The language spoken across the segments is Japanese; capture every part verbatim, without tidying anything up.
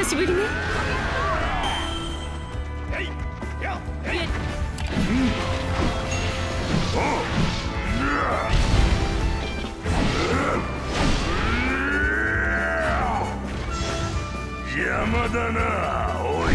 しぶりね。 邪魔だな、おい。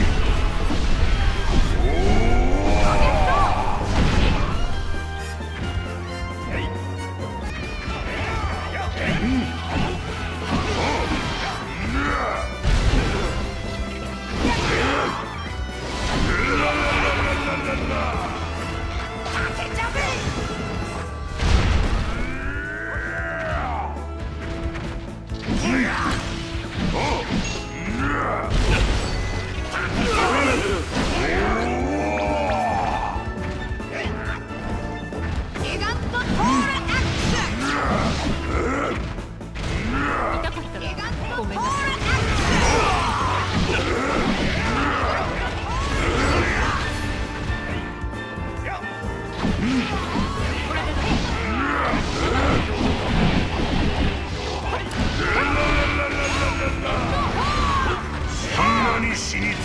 死にて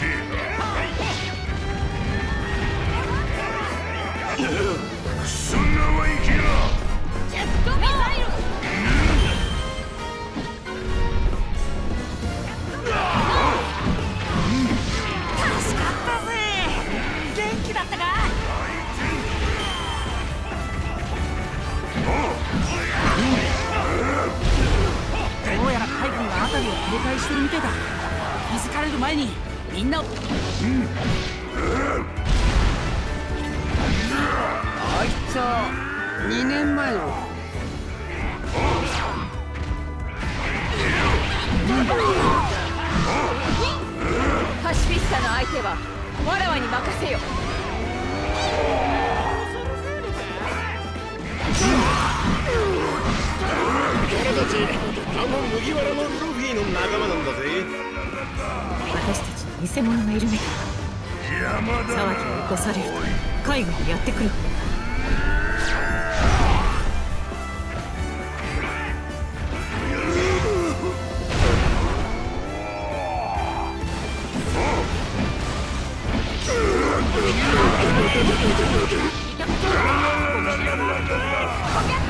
えな。そんなはいけな。ジェットミサイル。助かったぜ。元気だったか。どうやら海軍が辺りを警戒してるみたいだ。気づかれる前にみんなを、うん、 あいつはにねんまえのパシフィスタの相手はわらわに任せよ。 俺たちあの麦わらのルフィの仲間なんだぜ。 私たちに偽物がいるみたい。騒ぎを起こされると海軍がやってくる。ポケット